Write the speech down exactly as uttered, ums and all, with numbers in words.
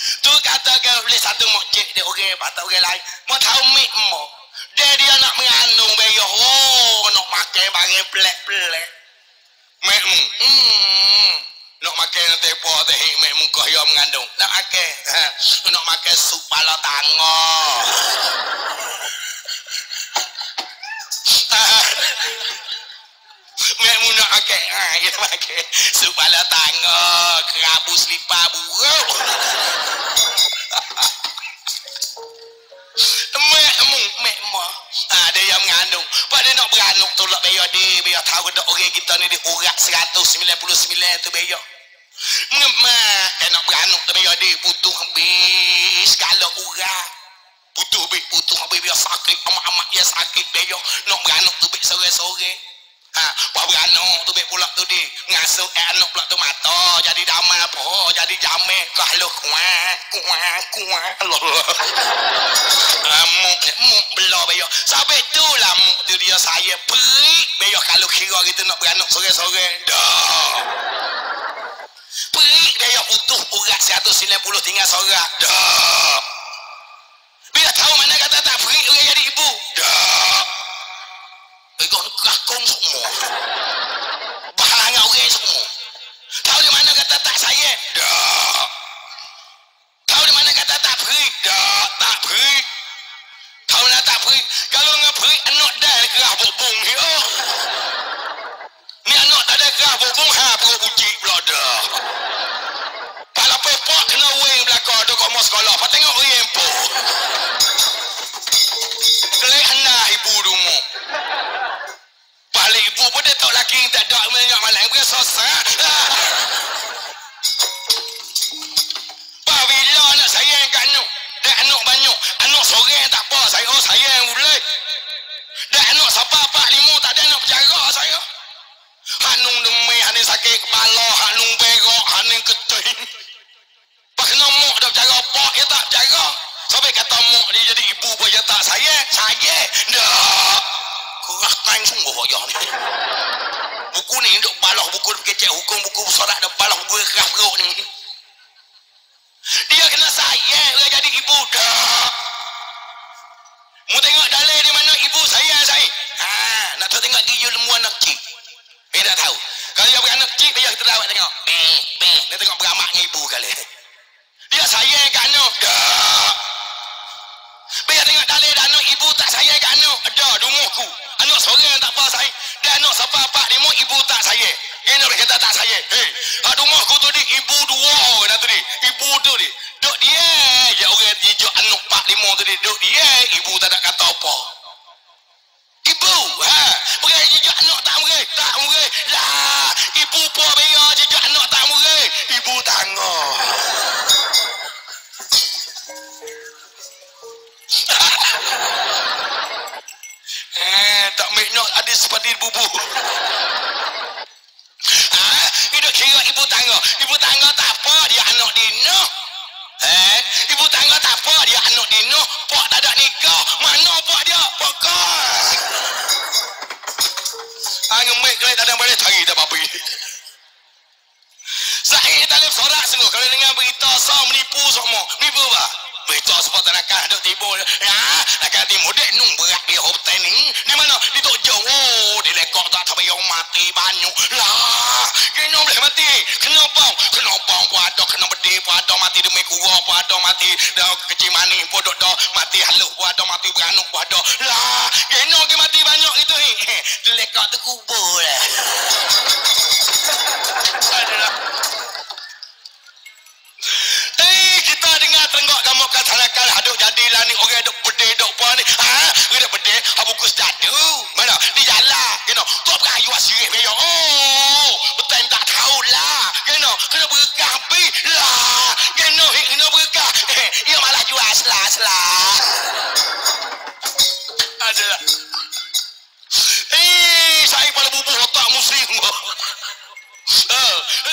Tu kata ke boleh satu masjid dia orang patut orang lain. Mau tahu mik mo. Dia dia nak mengandung bayo. Oh, nak makan barang pelak-pelak. Mek mu. Hmm. Nak makan tepo teh mek mu kau yang mengandung. Nak makan. Ha. Nak makan sup pala tango. Mek mu nak makan. Ha, kita makan sup pala tango, kerabu selipar buruk. Mek mu, mek mu. Ada yang mengandung. Pada nak beranak tolak bayar dia, bayar tahu dak orang kita ni di urat seratus sembilan puluh sembilan tu bayar. Mengemak kan nak beranak tu bayar dia putus habis kalau urat. Putus habis putus habis biar sakit amak-amak dia sakit bayar. Nak beranak tu baik sore-sore. Ha, buat beranak tu baik pula tu dia ngasuh eh, anak pula tu mata jadi damai apa jadi jamek kalau kuat kuat kuat Allah muk muk belah bayar sampai tu lah muk tu dia saya perik bayar kalau kira kita nak beranak sore-sore dah perik dia putus urat seratus sembilan puluh tinggal sorak dah bila tahu mana kata tak perik orang jadi ibu dah ikut kakong semua bahan orang semua tahu di mana kata tak saya dah tahu di mana kata tak perik dah tak perik tahu nak tak perik kalau nak perik anak dah kerah bobong ya ni anak tak ada kerah bobong ha perut uji pula dah pala pepak kena weng belakang duk kat mos sekolah pa tengok weng po kelek hendak ibu dumu balik ibu pun dia tak laki tak ada banyak malam dia susah bila nak sayang kat anak dah anak banyak anak seorang tak apa saya oh sayang boleh dah anak siapa empat lima tak ada nak berjaga saya hanung demai hanung sakit kepala hanung berok hanung keting pak kena mak dah berjaga pak dia tak berjaga sampai kata mak dia jadi ibu pun dia tak sayang sayang dah kurang kain sungguh aja ni buku ni duk balah buku kecil hukum buku sorak dah balah buku keras perut ni dia kena sayang dia jadi ibu dah mu tengok dalil di mana ibu sayang saya ha nak tahu tengok dia lembu anak cik eh tak tahu kalau dia beranak cik dia kita dapat tengok beh beh dia tengok beramak dengan ibu kali dia sayang kat anak dah biar tengok dalil anak ibu tak sayang kat anak ada dumuhku anak seorang tak apa sayang dan anak siapa apa lima ibu tak sayang dia nak kata tak sayang hei hak rumahku tu di ibu dua orang tu di ibu tu di duk dia je orang hijau anak empat lima tu di duk dia ibu tak ada kata apa ibu ha pergi hijau anak tak murid tak murid lah ibu pun bayar hijau anak tak murid ibu tangguh eh tak nak ada seperti bubu ah kita kira ibu tangga ibu tangga tak apa dia anak dino eh ibu tangga tak apa dia anak dino pak tak ada nikah mana pak dia pokok angin mek kelai tak ada boleh cari tak apa saya dalam sorak sungguh kalau dengar berita so menipu semua menipu apa berita sebab terakan duk timur ya akan timur dek nung berat dia hotel ni di mana di tok jauh di lekok tak sampai yang mati banyak lah kena boleh mati kena bang kena bang pun ada kena bedi pun ada mati demi kurang pun ada mati dah kecil manis pun duk dah mati halus pun ada mati beranuk pun ada lah kena ke mati banyak itu ni di lekok tu kubur lah adalah eh kita dengar tenggok kamu katakan haduk jadilah ni orang duk berde duk apa ni ha dia berde abukus dadu mana di jalan kena tu berayu asirih dia oh betul tak tahulah kena kena berkah habis lah kena kena berkah eh ia malah jual selah-selah adalah eh saya pada bubuh otak muslim eh